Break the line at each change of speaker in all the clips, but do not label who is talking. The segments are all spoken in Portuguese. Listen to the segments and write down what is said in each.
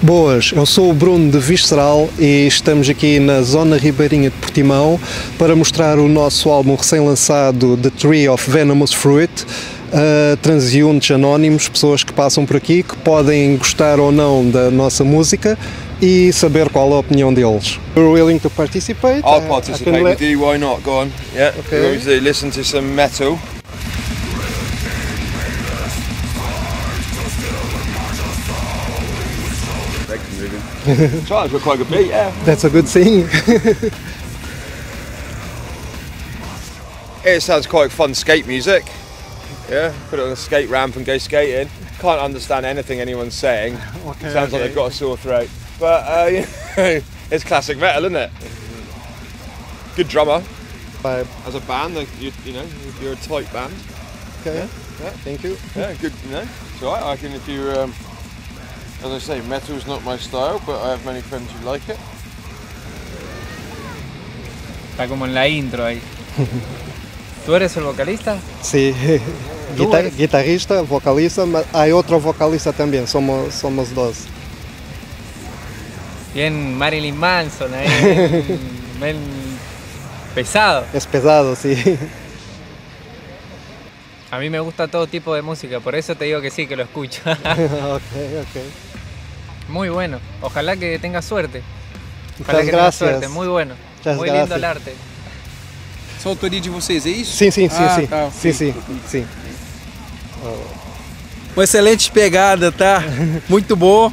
Boas, eu sou o Bruno de Visceral e estamos aqui na zona ribeirinha de Portimão para mostrar o nosso álbum recém-lançado The Tree of Venomous Fruit a transeuntes anónimos, pessoas que passam por aqui, que podem gostar ou não da nossa música e saber qual a opinião deles. You're willing to participate?
I'll participate with you, why not? Go on. Yeah,
Okay.
we're going to listen to some metal. Trying to put quite a good beat, yeah.
That's a good thing.
It sounds quite fun skate music. Yeah, put it on a skate ramp and go skating. Can't understand anything anyone's saying.
Okay,
Sounds like they've got a sore throat. But you know, it's classic metal, isn't it? Good drummer. As a band, like, you know, you're a tight band.
Okay.
Yeah.
Thank you.
Yeah, good. You know, it's alright. I reckon if you, as I say, metal's not my style, but I have many friends who like it.
Está como en la intro ahí. ¿Tú eres el vocalista?
Sí, guitarrista, vocalista, mas hay otro vocalista también, somos dos.
Bien Marilyn Manson ahí, bien pesado.
Es pesado, sí.
A mí me gusta todo tipo de música, por eso te digo que sí, que lo escucho.
Ok.
Muy bueno, ojalá que tengas suerte.
Muchas
Ojalá que tengas
gracias.
suerte, muy bueno.
Muchas
Muy lindo
gracias.
el arte.
Só autoria de vocês, é isso?
Sim.
Tá.
Sim.
Uma excelente pegada, tá? Muito bom.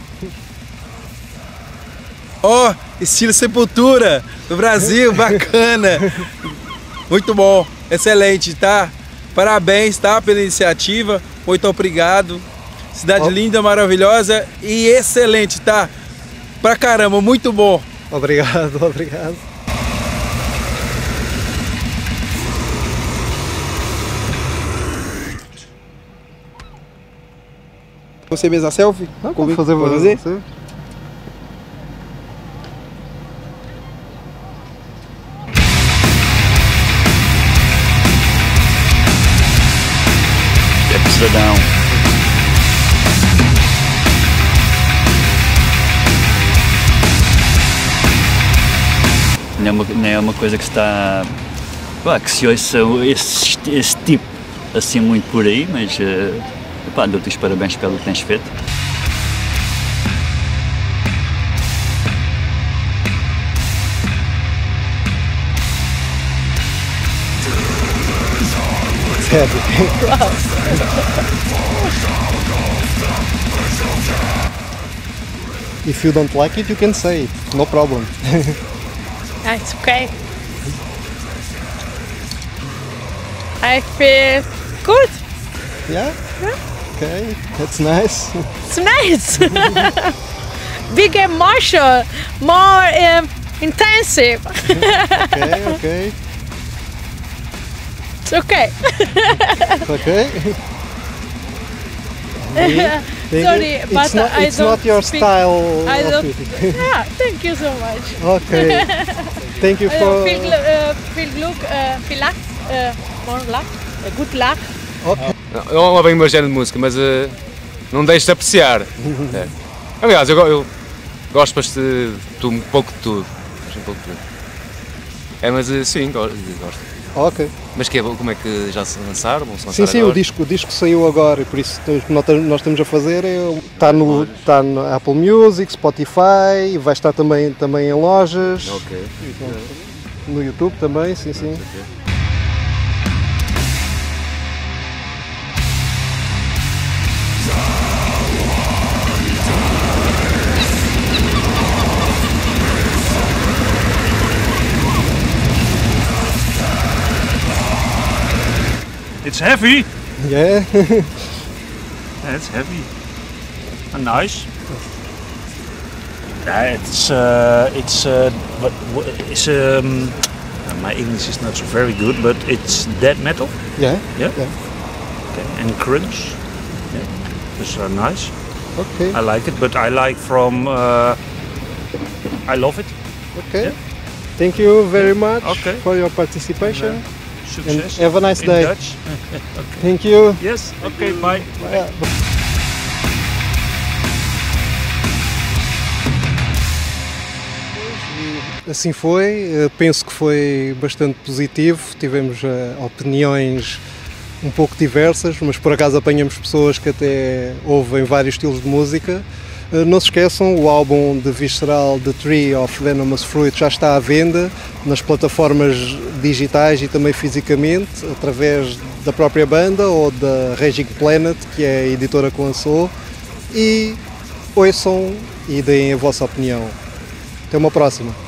Ó, estilo Sepultura do Brasil, bacana. Muito bom, excelente, tá? Parabéns, tá? Pela iniciativa, muito obrigado. Cidade linda, maravilhosa e excelente, tá? Pra caramba, muito bom.
Obrigado.
Você mesmo a selfie?
Vamos fazer você?
Amsterdão. Não é uma coisa que está. Pá, que se ouça esse tipo assim muito por aí, mas pá, dou-te os parabéns pelo que tens feito. If you don't like it, you can say it, no problem.
It's okay. I feel good.
Yeah? Okay, that's nice.
It's nice. Big emotion, more intensive.
Okay.
It's okay.
Okay.
Sorry, but
it's
I don't
not your
speak-
style
I
of
don't.
music.
Yeah, thank you so much.
Okay. Thank you
I
for...
feel luck, more luck, good luck.
Okay.
Não é bem o meu género de música, mas não deixo de apreciar. É. Aliás, eu gosto bastante de um pouco de tudo. É, mas sim, gosto.
Ok.
Mas como é que já se lançaram? Vão se lançar
Sim,
agora?
o disco saiu agora e por isso nós estamos a fazer, está no Apple Music, Spotify, vai estar também em lojas,
Ok.
no YouTube também, sim.
It's heavy.
Yeah.
Yeah, it's heavy and nice. Yeah, my English is not so very good, but it's death metal.
Yeah.
Okay. And crunch. Yeah, it's nice.
Okay.
I like it, but I like from. I love it.
Okay.
Yeah.
Thank you very much
Okay.
for your participation.
Success.
And have a nice
in
day.
Dutch. Okay.
Thank you.
Yes. Okay. Bye.
Yeah. Assim foi, penso que foi bastante positivo, tivemos opiniões um pouco diversas, mas por acaso apanhamos pessoas que até ouvem vários estilos de música. Não se esqueçam, o álbum de Visceral, The Tree of Venomous Fruit, já está à venda nas plataformas digitais e também fisicamente, através da própria banda ou da Raging Planet, que é a editora que lançou, e ouçam e deem a vossa opinião. Até uma próxima.